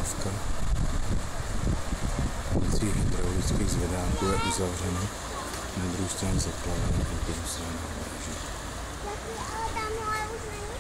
stávka věcí hydraulických zvedánků je uzavřena. Na druhou stranu zaplavená, na druhou stranu nádraží.